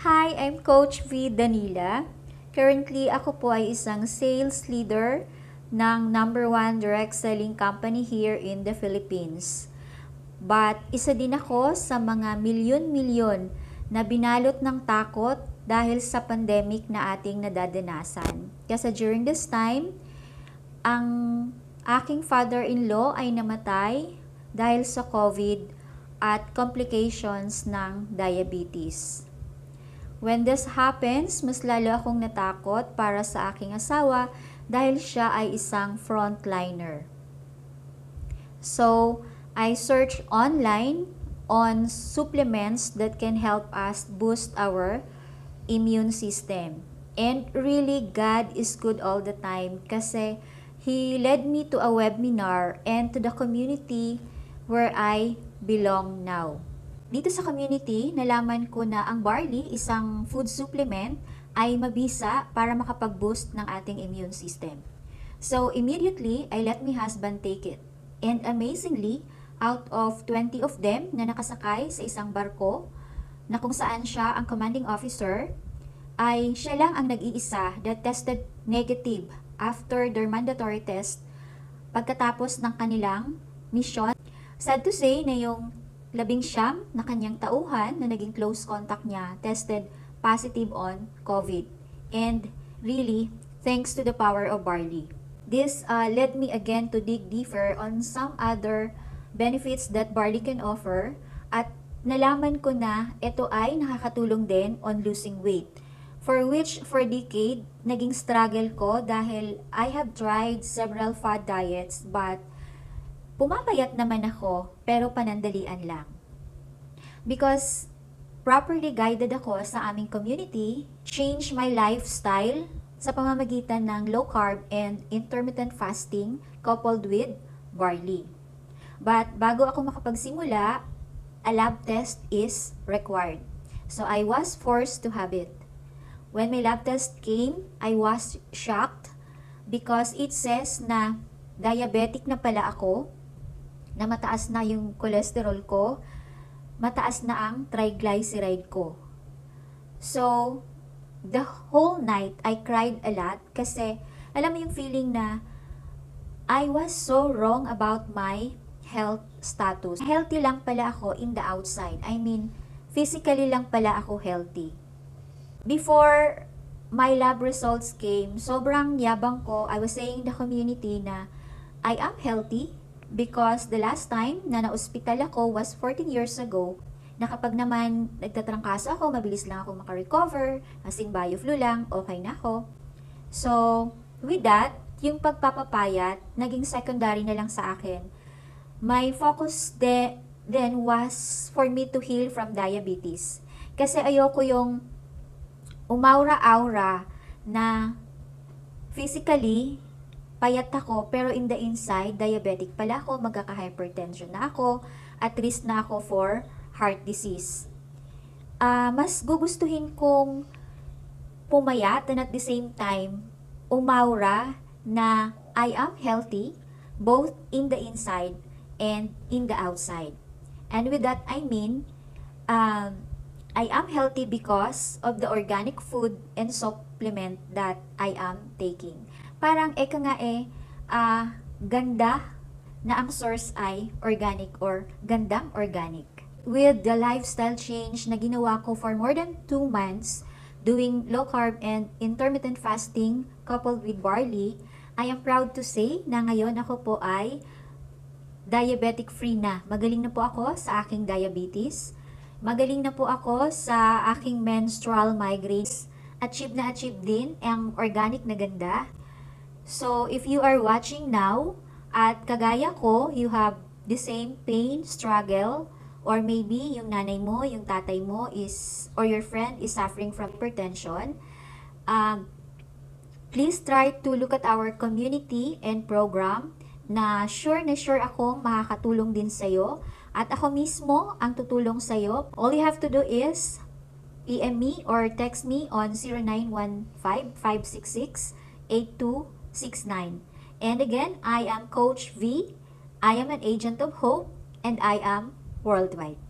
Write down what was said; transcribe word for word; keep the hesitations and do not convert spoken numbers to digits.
Hi, I'm Coach V. Danila. Currently, ako po ay isang sales leader ng number one direct selling company here in the Philippines. But isa din ako sa mga milyon-milyon na binalot ng takot dahil sa pandemic na ating nadadanasan. Kasi during this time, ang aking father-in-law ay namatay dahil sa COVID at complications ng diabetes. When this happens, mas lalo akong natakot para sa aking asawa dahil siya ay isang frontliner. So, I search online on supplements that can help us boost our immune system. And really, God is good all the time kasi He led me to a webinar and to the community where I belong now. Dito sa community, nalaman ko na ang barley, isang food supplement, ay mabisa para makapag-boost ng ating immune system. So immediately, I let my husband take it. And amazingly, out of twenty of them na nakasakay sa isang barko, na kung saan siya ang commanding officer, ay siya lang ang nag-iisa that tested negative after their mandatory test pagkatapos ng kanilang mission. Sad to say na yung labing siyam na kanyang tauhan na naging close contact niya tested positive on COVID. And really, thanks to the power of barley. This uh, led me again to dig deeper on some other benefits that barley can offer at nalaman ko na ito ay nakakatulong din on losing weight. For which, for a decade, naging struggle ko dahil I have tried several fad diets but pumapayat naman ako, pero panandalian lang. Because properly guided ako sa aming community, change my lifestyle sa pamamagitan ng low carb and intermittent fasting coupled with barley. But bago ako makapagsimula, a lab test is required. So I was forced to have it. When my lab test came, I was shocked because it says na diabetic na pala ako, na mataas na yung cholesterol ko, mataas na ang triglyceride ko. So, the whole night, I cried a lot kasi alam mo yung feeling na I was so wrong about my health status. Healthy lang pala ako in the outside. I mean, physically lang pala ako healthy. Before my lab results came, sobrang yabang ko. I was saying in the community na I am healthy because the last time na na-hospital ako was fourteen years ago, na kapag naman nagtatrangkaso ako, mabilis lang ako makarecover, as in bioflu lang, okay na ako. So, with that, yung pagpapapayat, naging secondary na lang sa akin. My focus de, then was for me to heal from diabetes. Kasi ayoko yung umaura-aura na physically, payat ako, pero in the inside, diabetic pala ako, magkaka-hypertension na ako, at risk na ako for heart disease. Uh, mas gugustuhin kong pumayat and at the same time, umaura na I am healthy, both in the inside and in the outside. And with that, I mean, um, I am healthy because of the organic food and supplement that I am taking. Parang eka nga eh, uh, ganda na ang source ay organic or gandang organic. With the lifestyle change na ginawa ko for more than two months, doing low carb and intermittent fasting coupled with barley, I am proud to say na ngayon ako po ay diabetic free na. Magaling na po ako sa aking diabetes. Magaling na po ako sa aking menstrual migraines. Achieve na achieve din ang organic na ganda. So, if you are watching now, at kagaya ko, you have the same pain, struggle, or maybe yung nanay mo, yung tatay mo is, or your friend is suffering from hypertension, um, please try to look at our community and program na sure na sure akong makakatulong din sa'yo. At ako mismo ang tutulong sa'yo. All you have to do is P M me or text me on zero nine one five, five six six, eight two six nine. And again, I am Coach V. I am an agent of hope and I am worldwide.